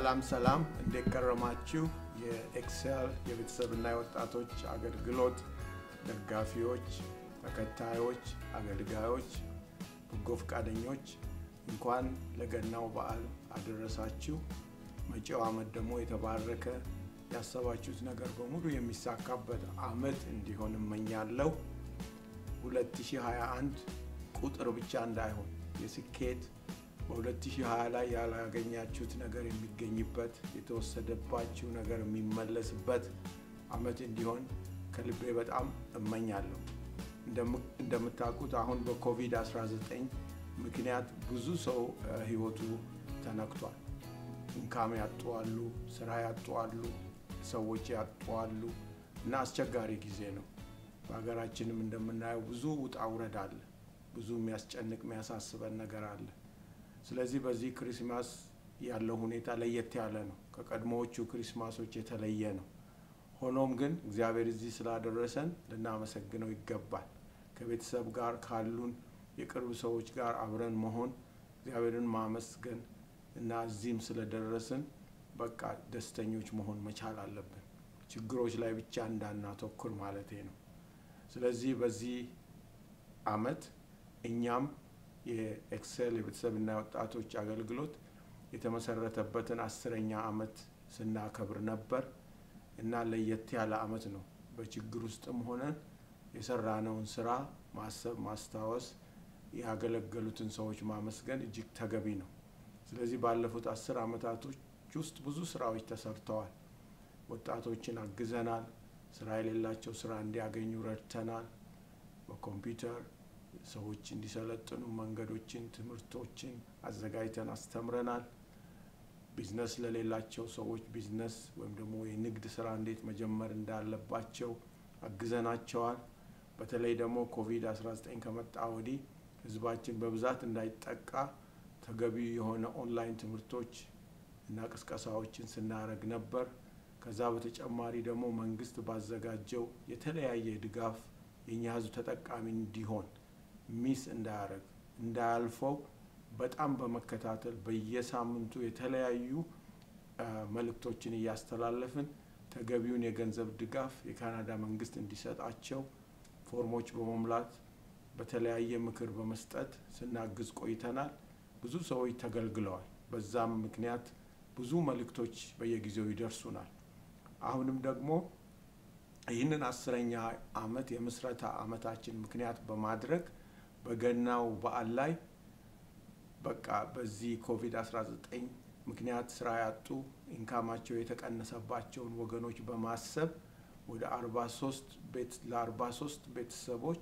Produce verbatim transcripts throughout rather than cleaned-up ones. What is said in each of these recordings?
ሰላም ሰላም እንዴት ከረማችሁ የኤክሰል የቤተሰብና የወጣቶች አገልግሎት ደጋፊዎች ተከታዮች አገልጋዮች በጎ ፈቃደኞች እንኳን ለገናው በዓል አደረሳችሁ መጪው ዓመት ደግሞ የተባረከ ያሰባችሁት ነገር በሙሉ የሚሳካበት ዓመት እንዲሆን እመኛለሁ ሁለት ሺህ ሃያ አንድ ቁጥር ብቻ እንዳይሆን የስኬት በ2020 ላይ ያላገኛችሁት ነገር የሚገኝበት የተወሰደባችሁ ነገር የሚመለስበት ዓመት እንዲሆን ከልቤ በጣም እመኛለሁ እንደምታውቁት አሁን በኮቪድ አስራ ዘጠኝ ምክንያት ብዙ ሰው ህይወቱ ተነክቷል እንካም ያጣዋሉ ስራ ያጣዋሉ ሰዎች ያጣዋሉ እና አስቸጋሪ ጊዜ ነው በአገራችንም እንደምናየው ብዙ ውጣ ውረድ አለ ብዙ የሚያስጨንቅ የሚያሳስበን ነገር አለ ስለዚህ በዚህ ክሪስማስ ያለው ሁኔታ ለየት ያለ ነው ከቀድሞዎቹ ክሪስማሶች የተለየ ነው ሆኖም ግን እግዚአብሔር እዚህ ስላደረሰን ልናመሰግነው ይገባል ከቤተሰብ ጋር ካሉን የቅርብ ሰዎች ጋር አብረን መሆን እግዚአብሔርን ማመስገን እና እዚህም ስለደረስን በቃ ደስተኞች መሆን መቻል አለብን ችግሮች ላይ ብቻ እንዳናተኩር ማለቴ ነው ስለዚህ በዚህ ዓመት እኛም የኤክሰል የቤተሰብና ወጣቶች አገልግሎት የተመሰረተበትን አስረኛ ዓመት ስናከብር ነበር እና ለየት ያለ ዓመት ነው በችግር ውስጥም ሆነን የሰራነውን ስራ ማሰብ ማስታወስ ያገለገሉትን ሰዎች ማመስገን እጅግ ተገቢ ነው ስለዚህ ባለፉት አስር ዓመታቶች ውስጥ ብዙ ስራዎች ተሰርተዋል ወጣቶችን አግዘናል ስራ የሌላቸው ስራ እንዲያገኙ ረድተናል በኮምፒውተር ሰዎች እንዲሰለጥኑ መንገዶችን ትምህርቶችን አዘጋጅተን አስተምረናል ቢዝነስ ለሌላቸው ሰዎች ቢዝነስ ወይም ደግሞ የንግድ ስራ እንዴት መጀመር እንዳለባቸው አግዘናቸዋል በተለይ ደግሞ ኮቪድ አስራ ዘጠኝ ከመጣ ወዲህ ህዝባችን በብዛት እንዳይጠቃ ተገቢ የሆነ ኦንላይን ትምህርቶች እና ቅስቀሳዎችን ስናረግ ነበር ከዛ በተጨማሪ ደግሞ መንግስት ባዘጋጀው የተለያየ ድጋፍ የኛ ህዝብ ተጠቃሚ እንዲሆን ሚስ እንዳያረግ እንዳያልፈው በጣም በመከታተል በየሳምንቱ የተለያዩ መልእክቶችን ያስተላልፈን ተገቢውን የገንዘብ ድጋፍ የካናዳ መንግስት እንዲሰጣቸው ፎርሞች በመሙላት በተለያየ ምክር በመስጠት ስናግዝ ቆይተናል ብዙ ሰዎች ተገልግለዋል በዛም ምክንያት ብዙ መልእክቶች በየጊዜው ይደርሱናል አሁንም ደግሞ ይህንን አስረኛ ዓመት የምስረታ ዓመታችን ምክንያት በማድረግ በገናው በዓል ላይ በቃ በዚህ ኮቪድ አስራ ዘጠኝ ምክንያት ስራ ያጡ ኢንካማቸው የተቀነሰባቸውን ወገኖች በማሰብ ወደ አርባ ሶስት ቤት ለአርባ ሶስት ቤተሰቦች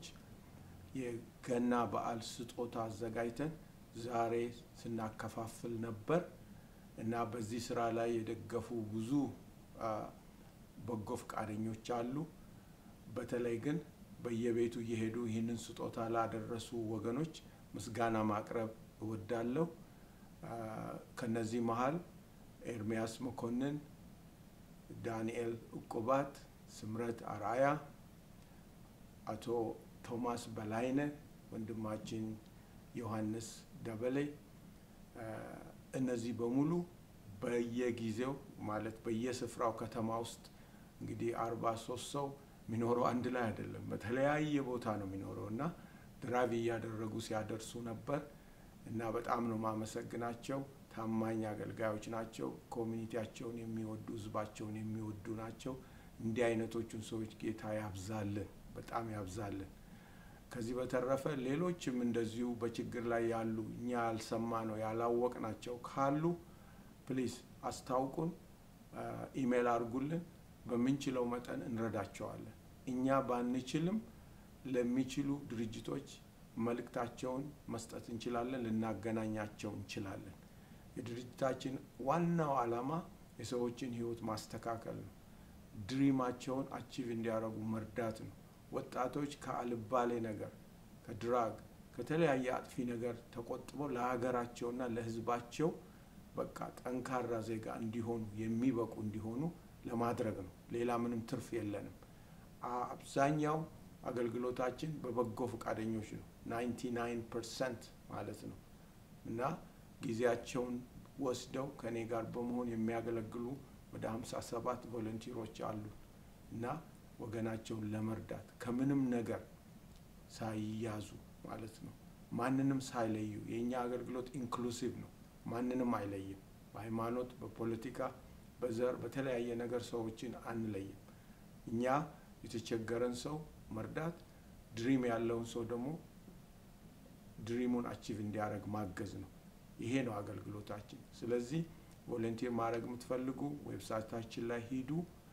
የገና በዓል ስጦታ አዘጋጅተን ዛሬ ስናከፋፍል ነበር እና በዚህ ስራ ላይ የደገፉ ብዙ በጎ ፈቃደኞች አሉ በተለይ ግን በየቤቱ እየሄዱ ይህንን ስጦታ ላደረሱ ወገኖች ምስጋና ማቅረብ እወዳለሁ ከነዚህ መሃል ኤርሚያስ መኮንን ዳንኤል እቆባት ስምረት አራያ አቶ ቶማስ በላይነ ወንድማችን ዮሐንስ ደበሌ እነዚህ በሙሉ በየጊዜው ማለት በየስፍራው ከተማ ውስጥ እንግዲህ አርባ ሶስት ሰው ሚኖረው አንድ ላይ አይደለም በተለያየ ቦታ ነው ሚኖረውና ድራይቭ ያደረጉ ሲያደርሱ ነበር እና በጣም ነው ማመሰግናቸው ታማኝ አገልጋዮች ናቸው ኮሚኒቲያቸውን የሚወዱ ህዝባቸውን የሚወዱ ናቸው እንዲህ አይነቶቹን ሰዎች ጌታ ያብዛልን በጣም ያብዛልን ከዚህ በተረፈ ሌሎችም እንደዚሁ በችግር ላይ ያሉ እኛ ያልሰማነው ያላወቅናቸው ካሉ ፕሊዝ አስታውቁን ኢሜል አርጉልን በመንችለው መጠን እንረዳቸዋለን እኛ ባንችልም ለሚችሉ ድርጅቶች መልእክታቸውን መስጠት እንችላለን ልናገናኛቸው እንችላለን የድርጅታችን ዋናው ዓላማ የሰዎችን ህይወት ማስተካከል ነው ድሪማቸውን አቺቭ እንዲያደርጉ መርዳት ነው ወጣቶች ከአልባሌ ነገር ከድራግ ከተለያየ አጥፊ ነገር ተቆጥበው ለሀገራቸውና ለህዝባቸው በቃ ጠንካራ ዜጋ እንዲሆኑ የሚበቁ እንዲሆኑ ለማድረግ ነው ሌላ ምንም ትርፍ የለንም አብዛኛው አገልግሎታችን በበጎ ፈቃደኞች ነው ninety-nine percent ማለት ነው እና ጊዜያቸውን ወስደው ከኔ ጋር በመሆን የሚያገለግሉ ወደ ሃምሳ ሰባት ቮለንቲሮች አሉ እና ወገናቸውን ለመርዳት ከምንም ነገር ሳይያዙ ማለት ነው ማንንም ሳይለዩ የኛ አገልግሎት ኢንክሉሲቭ ነው ማንንም አይለይም በሃይማኖት በፖለቲካ በዘር በተለያየ ነገር ሰዎችን አንለይም እኛ የተቸገረን ሰው መርዳት ድሪም ያለውን ሰው ደግሞ ድሪሙን አቺቭ እንዲያደርግ ማገዝ ነው ይሄ ነው አገልግሎታችን ስለዚህ ቮለንቲር ማድረግ የምትፈልጉ ዌብሳይታችን ላይ ሂዱ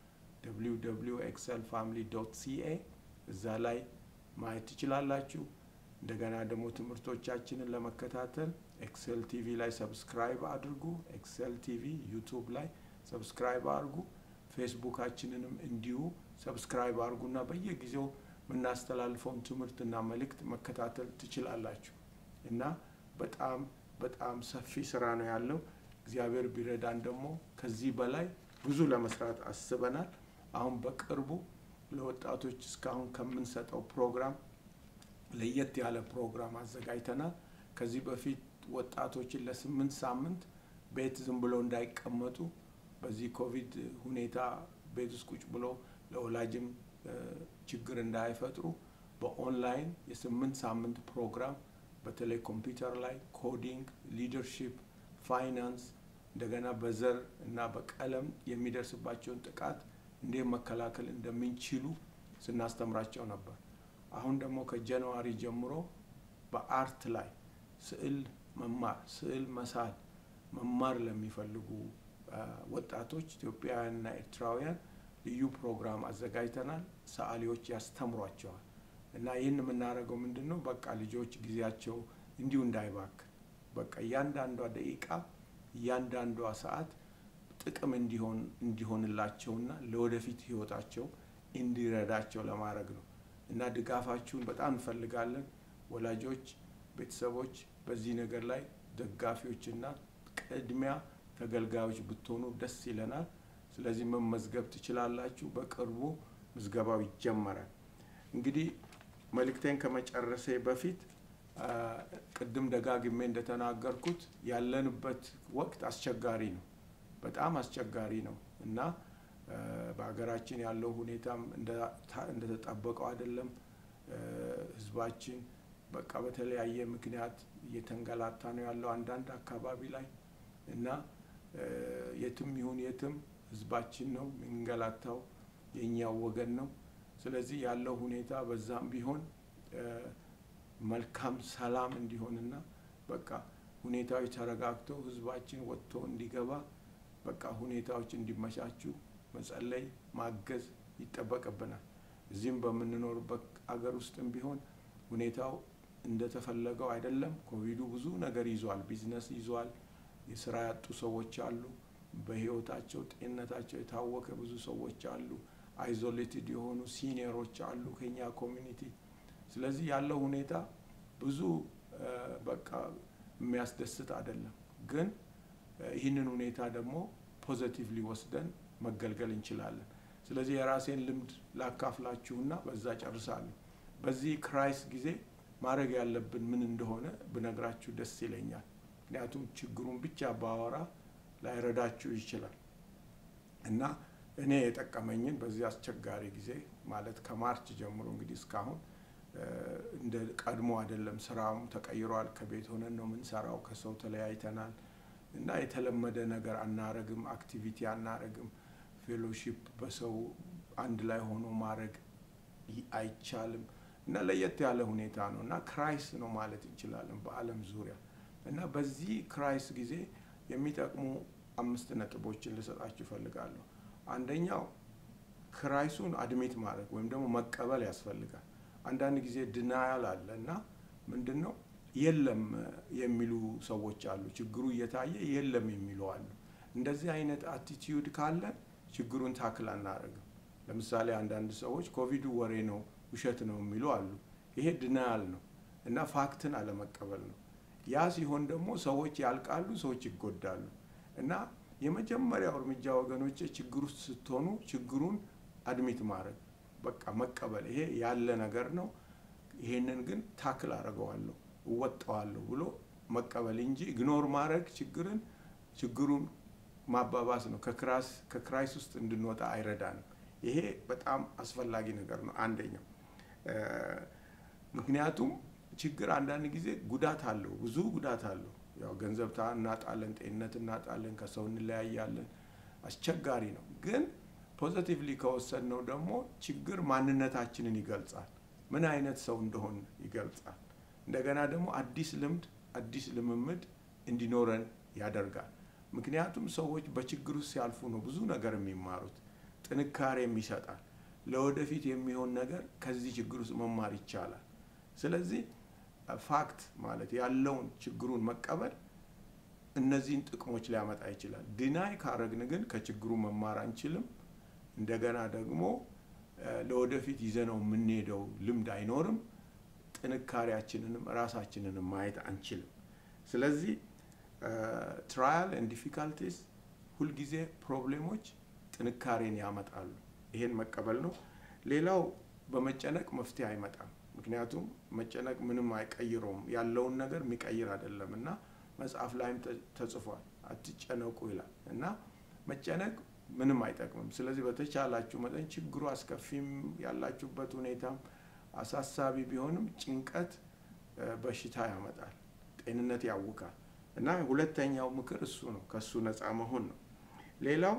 w w w dot excel family dot c a እዛ ላይ ማየት ትችላላችሁ እንደገና ደግሞ ትምህርቶቻችንን ለመከታተል ኤክሰል ቲቪ ላይ ሰብስክራይብ አድርጉ ኤክሰል ቲቪ ዩቲዩብ ላይ ሰብስክራይብ አድርጉ ፌስቡካችንንም እንዲሁ ሰብስክራይብ አድርጉና በየጊዜው ምናስተላልፈውን ትምህርትና መልእክት መከታተል ትችላላችሁ እና በጣም በጣም ሰፊ ስራ ነው ያለው እግዚአብሔር ቢረዳን ደግሞ ከዚህ በላይ ብዙ ለመስራት አስበናል አሁን በቅርቡ ለወጣቶች እስካሁን ከምንሰጠው ፕሮግራም ለየት ያለ ፕሮግራም አዘጋጅተናል ከዚህ በፊት ወጣቶችን ለስምንት ሳምንት ቤት ዝም ብለው እንዳይቀመጡ በዚህ ኮቪድ ሁኔታ ቤት ውስጥ ቁጭ ብለው ለወላጅም ችግር እንዳይፈጥሩ በኦንላይን የስምንት ሳምንት ፕሮግራም በተለይ ኮምፒውተር ላይ ኮዲንግ ሊደርሺፕ ፋይናንስ እንደገና በዘር እና በቀለም የሚደርስባቸውን ጥቃት እንዴት መከላከል እንደምንችሉ ስናስተምራቸው ነበር አሁን ደግሞ ከጃንዋሪ ጀምሮ በአርት ላይ ስዕል መማር ስዕል መሳል መማር ለሚፈልጉ ወጣቶች ኢትዮጵያውያንና ኤርትራውያን ልዩ ፕሮግራም አዘጋጅተናል ሰዓሊዎች ያስተምሯቸዋል እና ይሄን የምናደርገው ምንድነው በቃ ልጆች ጊዜያቸው እንዲሁ እንዳይባክ በቃ ያንዳንዷ ደቂቃ ያንዳንዷ ሰዓት ጥቅም እንዲሆን እንዲሆንላቸውና ለወደፊት ህይወታቸው እንዲረዳቸው ለማድረግ ነው እና ድጋፋችሁን በጣም እንፈልጋለን ወላጆች ቤተሰቦች በዚህ ነገር ላይ ደጋፊዎችና ቅድሚያ ተገልጋዮች ብትሆኑ ደስ ይለናል ስለዚህ መመዝገብ ትችላላችሁ በቅርቡ ምዝገባው ይጀመራል እንግዲህ መልእክቴን ከመጨረሴ በፊት ቅድም ደጋግሜ እንደተናገርኩት ያለንበት ወቅት አስቸጋሪ ነው በጣም አስቸጋሪ ነው እና በአገራችን ያለው ሁኔታም እንደ እንደተጠበቀው አይደለም ህዝባችን በቃ በተለያየ ምክንያት እየተንገላታ ነው ያለው አንዳንድ አካባቢ ላይ እና የትም ይሁን የትም ህዝባችን ነው መንገላታው የኛው ወገን ነው ስለዚህ ያለው ሁኔታ በዛም ቢሆን መልካም ሰላም እንዲሆንና በቃ ሁኔታው ተረጋግቶ ህዝባችን ወጥቶ እንዲገባ በቃ ሁኔታዎች እንዲመቻቹ መጸለይ ማገዝ ይተበቀበናል እዚህም በመንኖርበት አገር ውስጥም ቢሆን ሁኔታው እንደተፈለገው አይደለም ኮቪዱ ብዙ ነገር ይዟል ቢዝነስ ይዟል የሥራ ያጡ ሰዎች አሉ በህይወታቸው ጤንነታቸው የታወቀ ብዙ ሰዎች አሉ አይዞሌትድ የሆኑ ሲኒየሮች አሉ ከኛ ኮሚኒቲ ስለዚህ ያለው ሁኔታ ብዙ በቃ የሚያስደስት አይደለም ግን ይህንን ሁኔታ ደግሞ ፖዚቲቭሊ ወስደን መገልገል እንችላለን ስለዚህ የራሴን ልምድ ላካፍላችሁና በዛ ጨርሳለሁ በዚህ ክራይስ ጊዜ ማድረግ ያለብን ምን እንደሆነ ብነግራችሁ ደስ ይለኛል ምክንያቱም ችግሩን ብቻ ባወራ ላይረዳችሁ ይችላል እና እኔ የተጠቀመኝን በዚህ አስቸጋሪ ጊዜ ማለት ከማርች ጀምሮ እንግዲህ እስካሁን እንደ ቀድሞ አይደለም ስራው ተቀይሯል ከቤት ሆነን ነው ምንሰራው ከሰው ተለያይተናል እና የተለመደ ነገር አናረግም አክቲቪቲ አናረግም ፌሎሺፕ በሰው አንድ ላይ ሆኖ ማድረግ አይቻልም እና ለየት ያለ ሁኔታ ነውና ክራይስ ነው ማለት እንችላለን በአለም ዙሪያ እና በዚህ ክራይስ ጊዜ የሚጠቅሙ አምስት ነጥቦችን ልሰጣችሁ ፈልጋለሁ አንደኛው ክራይሱን አድሚት ማድረግ ወይም ደግሞ መቀበል ያስፈልጋል አንዳንድ ጊዜ ዲናያል አለና ምንድነው የለም የሚሉ ሰዎች አሉ ችግሩ እየታየ የለም የሚሉ አሉ እንደዚህ አይነት አቲቲዩድ ካለ ችግሩን ታክል አናረግም ለምሳሌ አንዳንድ ሰዎች ኮቪዱ ወሬ ነው ውሸት ነው የሚሉ አሉ ይሄ ዲናያል ነው እና ፋክትን አለመቀበል ነው ያ ሲሆን ደግሞ ሰዎች ያልቃሉ ሰዎች ይጎዳሉ እና የመጀመሪያው እርምጃ ወገኖች ችግሩ ስትሆኑ ችግሩን አድሚት ማድረግ በቃ መቀበል ይሄ ያለ ነገር ነው ይሄንን ግን ታክል አረጋዋለሁ ወጣዋለሁ ብሎ መቀበል እንጂ ኢግኖር ማድረግ ችግርን ችግሩን ማባባስ ነው ከክራስ ከክራይስ ውስጥ እንድንወጣ አይረዳንም ይሄ በጣም አስፈላጊ ነገር ነው አንደኛው ምክንያቱም ችግር አንዳንድ ጊዜ ጉዳት አለው ብዙ ጉዳት አለው ያው ገንዘብ እናጣለን ጤንነት እናጣለን ከሰው እንለያያለን አስቸጋሪ ነው ግን ፖዚቲቭሊ ከወሰድነው ደግሞ ችግር ማንነታችንን ይገልጻል ምን አይነት ሰው እንደሆነ ይገልጻል እንደገና ደግሞ አዲስ ልምድ አዲስ ልምምድ እንዲኖረን ያደርጋል ምክንያቱም ሰዎች በችግር ውስጥ ሲያልፉ ነው ብዙ ነገር የሚማሩት ጥንካሬም ይሰጣል ለወደፊት የሚሆን ነገር ከዚህ ችግር ውስጥ መማር ይቻላል ስለዚህ ፋክት ማለት ያለውን ችግሩን መቀበል እነዚህን ጥቅሞች ሊያመጣ ይችላል ዲናይ ካረግን ግን ከችግሩ መማር አንችልም እንደገና ደግሞ ለወደፊት ይዘነው የምንሄደው ልምድ አይኖርም ጥንካሬያችንንም ራሳችንንም ማየት አንችልም ስለዚህ ትራያል ኤንድ ዲፊካልቲስ ሁሉ ጊዜ ፕሮብሌሞች ጥንካሬን ያመጣሉ ይሄን መቀበል ነው ሌላው በመጨነቅ መፍትሄ አይመጣም ምክንያቱም መጨነቅ ምንም አይቀይረውም ያለውን ነገር የሚቀይር አይደለምና መጽሐፍ ላይም ተጽፏል አትጨነቁ ይላል እና መጨነቅ ምንም አይጠቅምም ስለዚህ በተቻላችሁ መጠን ችግሩ አስከፊም ያላችሁበት ሁኔታ አሳሳቢ ቢሆንም ጭንቀት በሽታ ያመጣል ጤንነት ያውካል እና ሁለተኛው ምክር እሱ ነው ከሱ ነፃ መሆን ነው ሌላው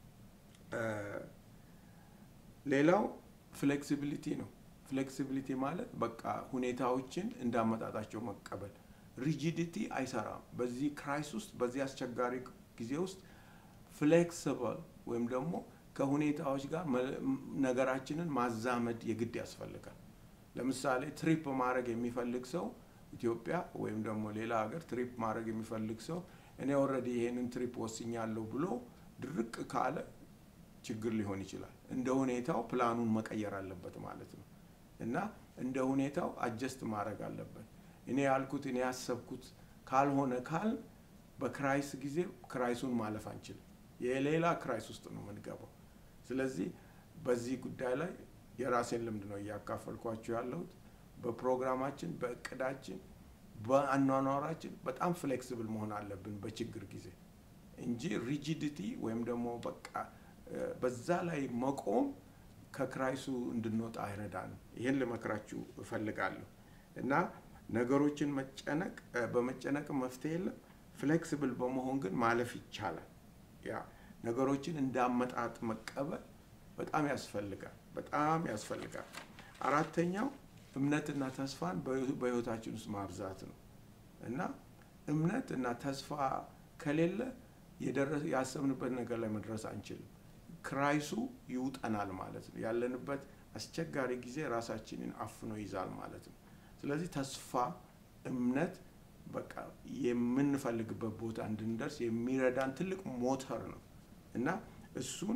ሌላው ፍሌክሲቢሊቲ ነው ፍሌክሲቢሊቲ ማለት በቃ ሁኔታዎችን እንዳመጣጣቸው መቀበል ሪጂዲቲ አይሰራም በዚህ ክራይስ ውስጥ በዚህ አስቸጋሪ ጊዜ ውስጥ ፍሌክሲብል ወይም ደግሞ ከሁኔታዎች ጋር ነገራችንን ማዛመድ የግድ ያስፈልጋል ለምሳሌ ትሪፕ ማድረግ የሚፈልግ ሰው ኢትዮጵያ ወይም ደግሞ ሌላ ሀገር ትሪፕ ማድረግ የሚፈልግ ሰው እኔ ኦሬዲ ይሄንን ትሪፕ ወስኛለሁ ብሎ ድርቅ ካለ ችግር ሊሆን ይችላል እንደ ሁኔታው ፕላኑን መቀየር አለበት ማለት ነው እና እንደ ሁኔታው አጀስት ማድረግ አለበት እኔ ያልኩት እኔ ያሰብኩት ካልሆነ ካል በክራይስ ጊዜ ክራይሱን ማለፍ አንችልም የሌላ ክራይስ ውስጥ ነው የምንገባው ስለዚህ በዚህ ጉዳይ ላይ የራሴን ልምድ ነው ያካፈልኳችሁ ያለሁት በፕሮግራማችን በእቅዳችን በአኗኗራችን በጣም ፍሌክሲብል መሆን አለብን በችግር ጊዜ እንጂ ሪጂዲቲ ወይም ደግሞ በቃ በዛ ላይ መቆም ከክራይሱ እንድንወጣ አይረዳንም ይሄን ለመክራችሁ እፈልጋለሁ እና ነገሮችን መጨነቅ በመጨነቅ መፍትሄ የለም ፍሌክሲብል በመሆን ግን ማለፍ ይቻላል ያ ነገሮችን እንዳመጣጥ መቀበል በጣም ያስፈልጋል በጣም ያስፈልጋል አራተኛው እምነትና ተስፋን በህይወታችን ውስጥ ማብዛት ነው እና እምነትና ተስፋ ከሌለ የደረሰ ያሰብንበት ነገር ላይ መድረስ አንችልም ክራይሱ ይውጠናል ማለት ነው ያለንበት አስቸጋሪ ጊዜ ራሳችንን አፍኖ ይዛል ማለት ነው ስለዚህ ተስፋ እምነት በቃ የምንፈልግበት ቦታ እንድንደርስ የሚረዳን ትልቅ ሞተር ነው እና እሱን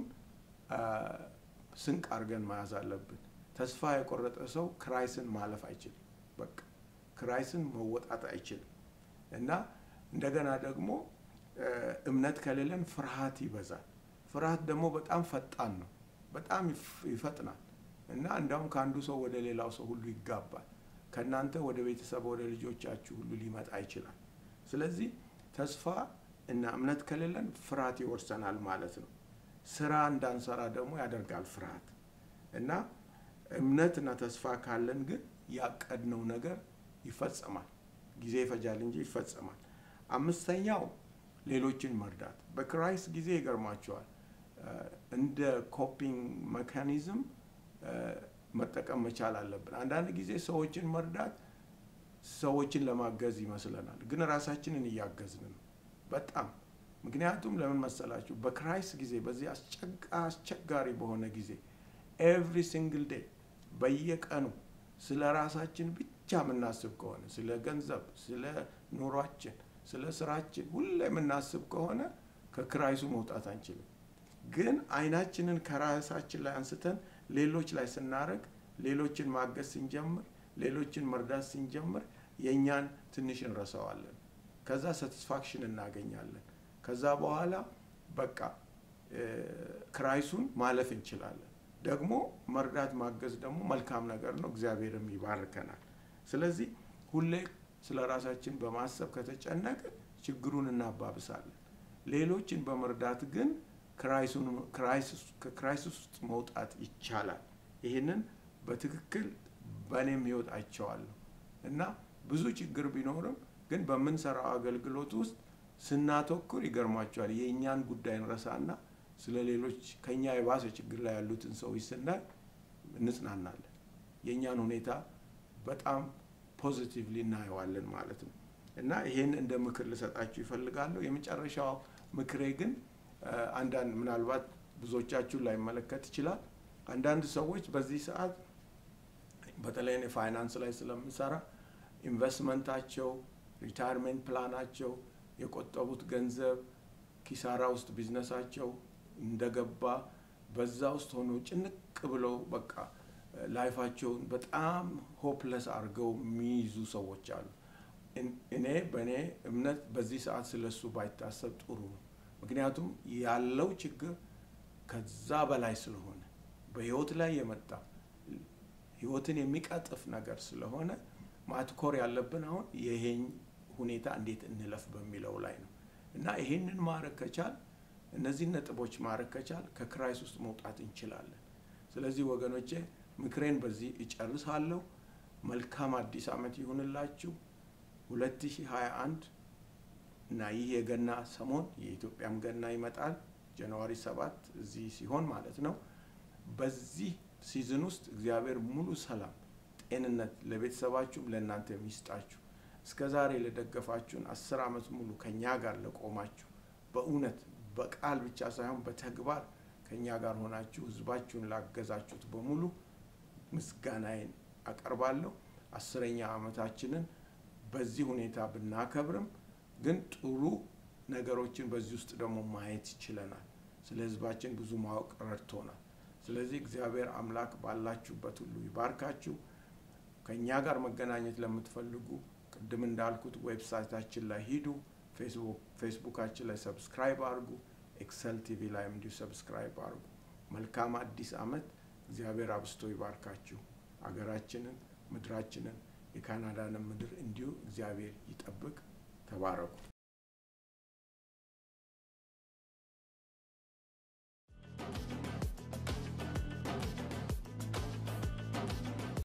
ስንቅ አርገን መያዝ አለብን ተስፋ የቆረጠ ሰው ክራይስን ማለፍ አይችልም በቃ ክራይስን መወጣት አይችልም እና እንደገና ደግሞ እምነት ከሌለን ፍርሃት ይበዛል ፍርሃት ደግሞ በጣም ፈጣን ነው በጣም ይፈጥናል እና እንደውም ካንዱ ሰው ወደ ሌላው ሰው ሁሉ ይጋባል ከናንተ ወደ ቤተሰብ ወደ ልጆቻችሁ ሁሉ ሊመጣ ይችላል ስለዚህ ተስፋ እና እምነት ከሌለን ፍርሃት ይወርሰናል ማለት ነው ስራ እንዳንሰራ ደግሞ ያደርጋል ፍርሃት እና እምነትና ተስፋ ካለን ግን ያቀድነው ነገር ይፈጸማል ጊዜ ይፈጃል እንጂ ይፈጸማል አምስተኛው ሌሎችን መርዳት በክራይስ ጊዜ ይገርማቸዋል እንደ ኮፒንግ ሜካኒዝም መጠቀም መቻል አለብን አንዳንድ ጊዜ ሰዎችን መርዳት ሰዎችን ለማገዝ ይመስለናል ግን ራሳችንን እያገዝን ነው በጣም ምክንያቱም ለምን መሰላችሁ በክራይስ ጊዜ በዚህ አስቸጋሪ በሆነ ጊዜ every single day በየቀኑ ስለ ራሳችን ብቻ ምናስብ ከሆነ ስለ ገንዘብ ስለ ኑሯችን ስለ ስራችን ሁሌ ምናስብ ከሆነ ከክራይሱ መውጣት አንችልም ግን አይናችንን ከራሳችን ላይ አንስተን ሌሎች ላይ ስናረግ ሌሎችን ማገዝ ስንጀምር ሌሎችን መርዳት ስንጀምር የኛን ትንሽ እንረሳዋለን ከዛ ሳቲስፋክሽን እናገኛለን ከዛ በኋላ በቃ ክራይሱን ማለፍ እንችላለን ደግሞ መርዳት ማገዝ ደግሞ መልካም ነገር ነው እግዚአብሔርም ይባርከናል ስለዚህ ሁሌ ስለ ራሳችን በማሰብ ከተጨነቀ ችግሩን እናባብሳለን ሌሎችን በመርዳት ግን ክራይሱን ክራይሲስ ከክራይሲስ ውስጥ መውጣት ይቻላል። ይሄንን በትክክል በእኔም ህይወት አይቼዋለሁ እና ብዙ ችግር ቢኖርም ግን በምንሰራው አገልግሎት ውስጥ ስናተኩር ይገርማቸዋል የኛን ጉዳይ እንረሳና ስለሌሎች ከኛ የባሰ ችግር ላይ ያሉትን ሰዎች ስናይ እንጽናናለን። የኛን ሁኔታ በጣም ፖዚቲቭሊ እናየዋለን ማለት ነው። እና ይሄን እንደ ምክር ልሰጣችሁ ይፈልጋለሁ። የመጨረሻው ምክሬ ግን አንዳንድ ምናልባት ብዙዎቻችሁ ላይ መለከት ይችላል። አንዳንድ ሰዎች በዚህ ሰዓት በተለይ ፋይናንስ ላይ ስለምሰራ ኢንቨስትመንታቸው ሪታየርመንት ፕላናቸው የቆጠቡት ገንዘብ ኪሳራ ውስጥ ቢዝነሳቸው እንደገባ በዛ ውስጥ ሆኖ ጭንቅ ብለው በቃ ላይፋቸውን በጣም ሆፕለስ አድርገው የሚይዙ ሰዎች አሉ። እኔ በእኔ እምነት በዚህ ሰዓት ስለሱ ባይታሰብ ጥሩ ነው። ምክንያቱም ያለው ችግር ከዛ በላይ ስለሆነ በህይወት ላይ የመጣ ህይወትን የሚቀጥፍ ነገር ስለሆነ ማትኮር ያለብን አሁን ይሄን ሁኔታ እንዴት እንለፍ በሚለው ላይ ነው። እና ይሄንን ማድረግ ከቻል እነዚህ ነጥቦች ማድረግ ከቻል ከክራይሲስ ውስጥ መውጣት እንችላለን። ስለዚህ ወገኖቼ ምክሬን በዚህ እጨርሳለሁ። መልካም አዲስ ዓመት ይሁንላችሁ። ሁለት ሺህ ሃያ አንድ እና ይህ የገና ሰሞን የኢትዮጵያም ገና ይመጣል ጃንዋሪ ሰባት እዚህ ሲሆን ማለት ነው። በዚህ ሲዝን ውስጥ እግዚአብሔር ሙሉ ሰላም ጤንነት ለቤተሰባችሁም ለእናንተ ይስጣችሁ። እስከዛሬ ለደገፋችሁን አስር ዓመት ሙሉ ከኛ ጋር ለቆማችሁ በእውነት በቃል ብቻ ሳይሆን በተግባር ከኛ ጋር ሆናችሁ ህዝባችሁን ላገዛችሁት በሙሉ ምስጋናዬን አቀርባለሁ። አስረኛ ዓመታችንን በዚህ ሁኔታ ብናከብርም ግን ጥሩ ነገሮችን በዚህ ውስጥ ደግሞ ማየት ይችላል። ስለ ህዝባችን ብዙ ማወቅ ረድቶናል። ስለዚህ እግዚአብሔር አምላክ ባላችሁበት ሁሉ ይባርካችሁ። ከኛ ጋር መገናኘት ለምትፈልጉ ቅድም እንዳልኩት ዌብሳይታችን ላይ ሂዱ፣ ፌስቡክ ፌስቡካችን ላይ ሰብስክራይብ አድርጉ፣ ኤክሰል ቲቪ ላይ እንዲሁ ሰብስክራይብ አድርጉ። መልካም አዲስ ዓመት። እግዚአብሔር አብስቶ ይባርካችሁ። አገራችንን ምድራችንን የካናዳን ምድር እንዲሁ እግዚአብሔር ይጠብቅ። ተባረኩ።